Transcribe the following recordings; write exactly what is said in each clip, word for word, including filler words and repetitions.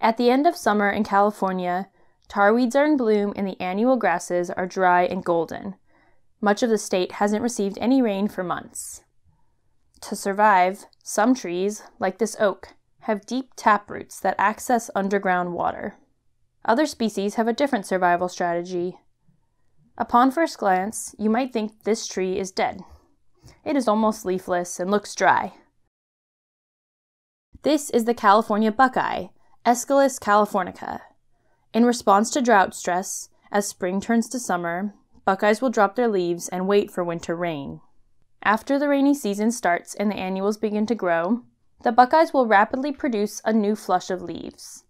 At the end of summer in California, tarweeds are in bloom and the annual grasses are dry and golden. Much of the state hasn't received any rain for months. To survive, some trees, like this oak, have deep tap roots that access underground water. Other species have a different survival strategy. Upon first glance, you might think this tree is dead. It is almost leafless and looks dry. This is the California buckeye, Aesculus californica. In response to drought stress, as spring turns to summer, buckeyes will drop their leaves and wait for winter rain. After the rainy season starts and the annuals begin to grow, the buckeyes will rapidly produce a new flush of leaves.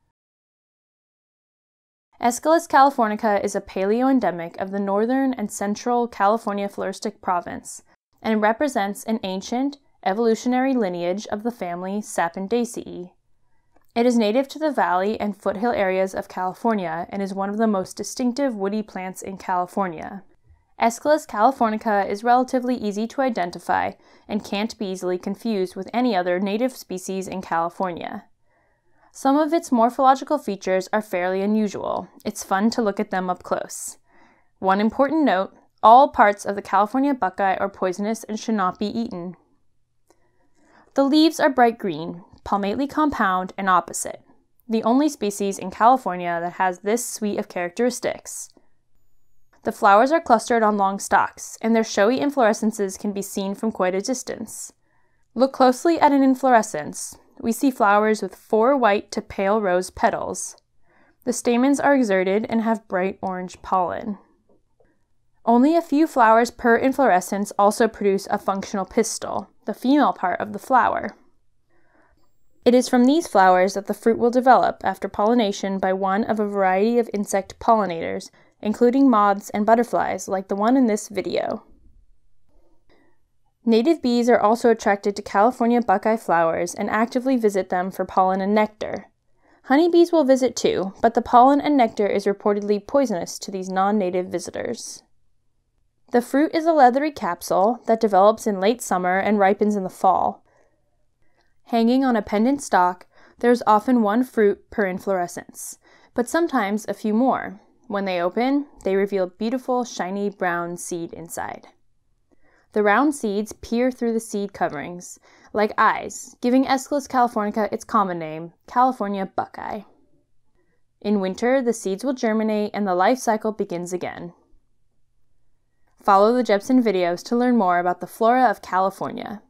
Aesculus californica is a paleoendemic of the northern and central California floristic province and represents an ancient, evolutionary lineage of the family Sapindaceae. It is native to the valley and foothill areas of California and is one of the most distinctive woody plants in California. Aesculus californica is relatively easy to identify and can't be easily confused with any other native species in California. Some of its morphological features are fairly unusual. It's fun to look at them up close. One important note, all parts of the California buckeye are poisonous and should not be eaten. The leaves are bright green, palmately compound, and opposite, the only species in California that has this suite of characteristics. The flowers are clustered on long stalks, and their showy inflorescences can be seen from quite a distance. Look closely at an inflorescence. We see flowers with four white to pale rose petals. The stamens are exerted and have bright orange pollen. Only a few flowers per inflorescence also produce a functional pistil, the female part of the flower. It is from these flowers that the fruit will develop after pollination by one of a variety of insect pollinators, including moths and butterflies like the one in this video. Native bees are also attracted to California buckeye flowers and actively visit them for pollen and nectar. Honeybees will visit too, but the pollen and nectar is reportedly poisonous to these non-native visitors. The fruit is a leathery capsule that develops in late summer and ripens in the fall. Hanging on a pendant stalk, there is often one fruit per inflorescence, but sometimes a few more. When they open, they reveal beautiful, shiny brown seed inside. The round seeds peer through the seed coverings, like eyes, giving Aesculus californica its common name, California buckeye. In winter, the seeds will germinate and the life cycle begins again. Follow the Jepson videos to learn more about the flora of California.